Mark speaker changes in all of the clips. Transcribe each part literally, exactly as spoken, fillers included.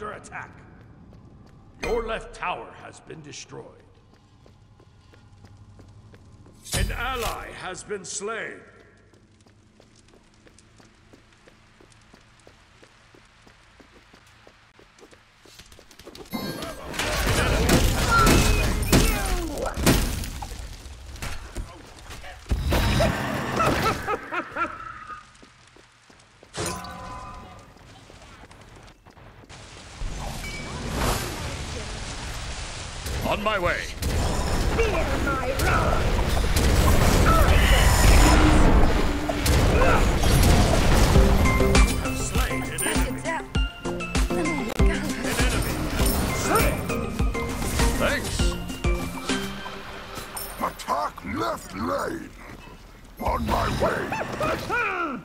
Speaker 1: under attack. Your left tower has been destroyed. An ally has been slain.
Speaker 2: On my way.
Speaker 3: Fear my wrath.
Speaker 1: Have slain an enemy. An enemy.
Speaker 2: Thanks.
Speaker 4: Attack left lane. On my way.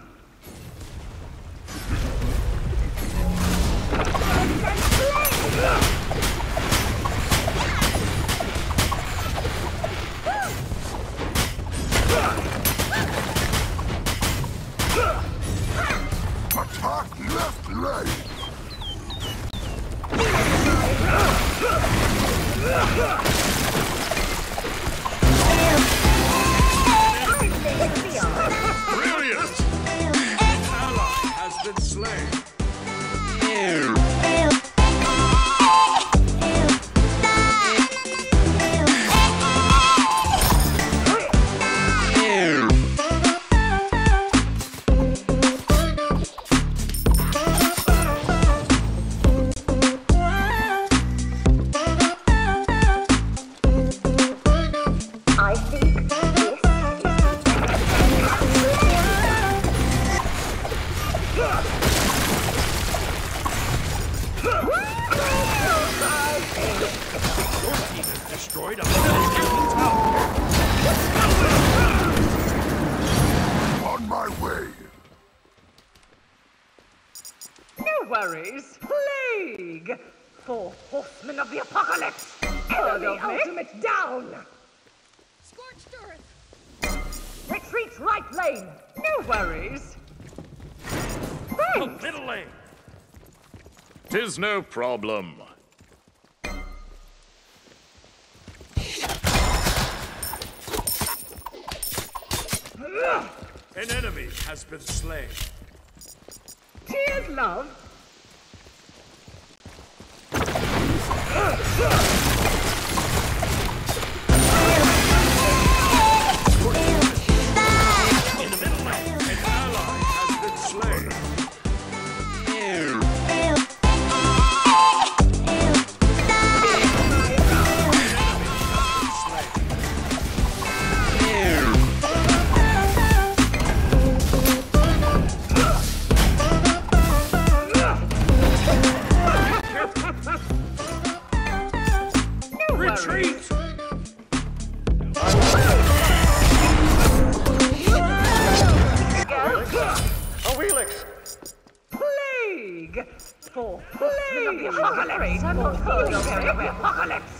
Speaker 4: Attack left lane.
Speaker 1: Brilliant! An ally has been slain.
Speaker 3: I think this
Speaker 1: Your team has destroyed a middle tower.
Speaker 4: On my way.
Speaker 3: No worries. Plague! Four horsemen of the apocalypse! Enemy ultimate down!
Speaker 5: Scorched earth!
Speaker 3: Retreat right lane! No worries!
Speaker 1: The
Speaker 3: Thanks!
Speaker 1: middle lane.
Speaker 2: Tis no problem.
Speaker 1: An enemy has been slain.
Speaker 3: Cheers, love!
Speaker 1: In the middle lane, an ally has been slain. Retreat!
Speaker 2: A Wheelix!
Speaker 3: Plague! For horsemen of the apocalypse! I'm not feeling very apocalypse!